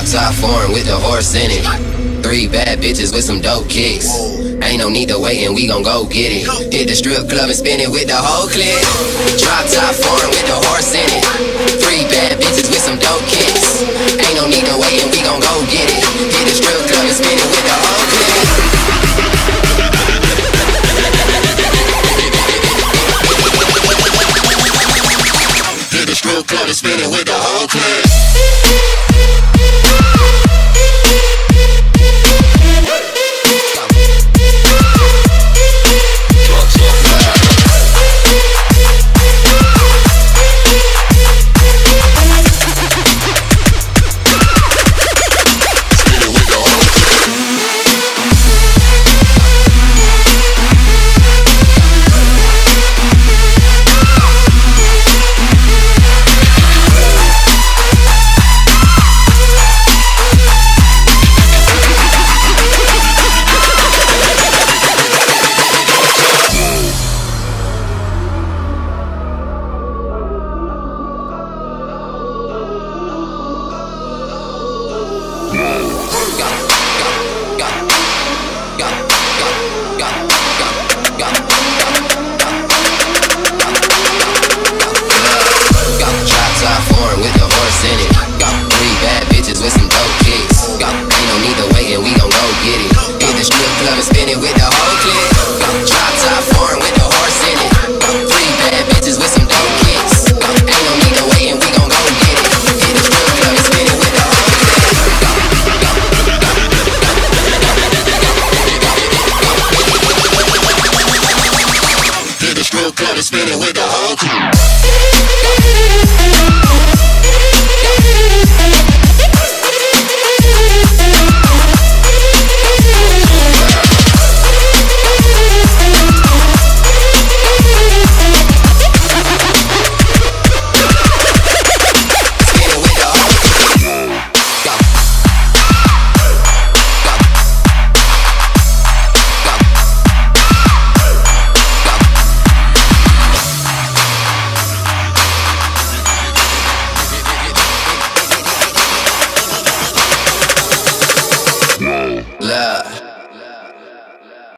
Drop top foreign with the horse in it. 3 bad bitches with some dope kicks. Ain't no need to wait and we gon' go get it. Hit the strip club and spin it with the whole clip. Drop top foreign with the horse in it. 3 bad bitches with some dope kicks. Ain't no need to wait and we gon' go get it. Hit the strip club and spin it with the whole clip. Hit the strip club and spin it with the whole clip. Spin it with the whole crew.